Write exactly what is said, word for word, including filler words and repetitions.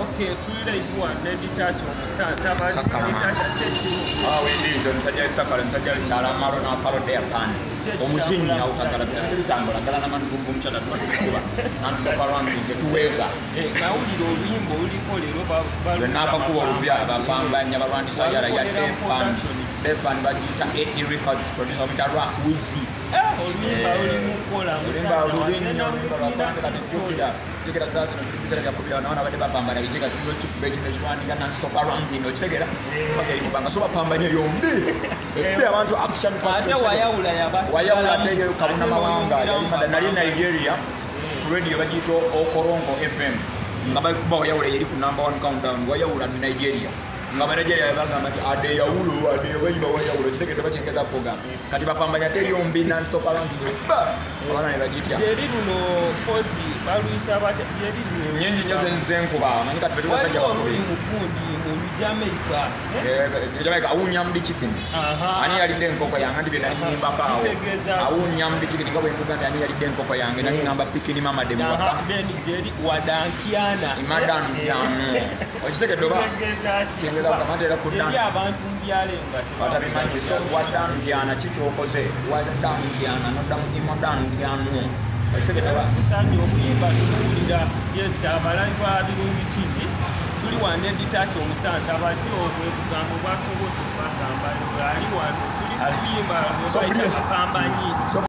Okay, tulile ikuwa nedi tacho musasa bazi tacho chechi. Ah, wendi ndo nsajja sakala nsajja chala maro na kalo de pan. Omuzinyi au kakala tango la kala na mangungu mchana tukuba. Nansoka rwambi tuweza. Eh, kauliro oluyimbo uliko lero ba napa kuwa rubya bapambanya balwanisa yara ya Depan Depan bagita eighty records producer with rock Wizzy. Eh, oluyimba olimukola Olimba oluyimba oluyimba katikira tikira sasa ntukizera ya kubya naona bade bapambana bicheka tulo chikubechi nechwandika nansoka rwambi no chegera okay kubanga so bapambanya yombi. Ebya abantu action ate wayawula yabasi wayawula tege kabuna mawanga yali nali Nigeria radio bagito Okorongo F M ngaba kuba yawula yali ku number one countdown wayawula ni Nigeria ngaba Nigeria bagamba ati ade yawulo ade wayiba wayawula chegera bachengeza program kati bapambanya te yombi non stop ranking ba abana bagitya yeri luno kozi baluita bata yeri luno nyenyi nyoze nzenko ba mani kati betu basajja bakuli mukundi mu Jamaica eh Jamaica awunyambi chicken ani yali denkoko yange ndi bena nyimba kawo awunyambi chicken ngabo nguganda ani yali denkoko yange nani ngamba pikini mama de mwaka then jeri wadankiana imadan kiano ochiteke doba chengeza kamatera kudan yeri abantu mbyale ngati batabimanyi so wadankiana chichokoze wadankiana nodamu imadan kiano ochiteke doba sandi okuyimba tukulira yes abalanyi ba Birungi T V tuli wane ditacho omusansa abazi okwebugambo bwasobodde bagamba ali wano tuli kuyimba bapambanyi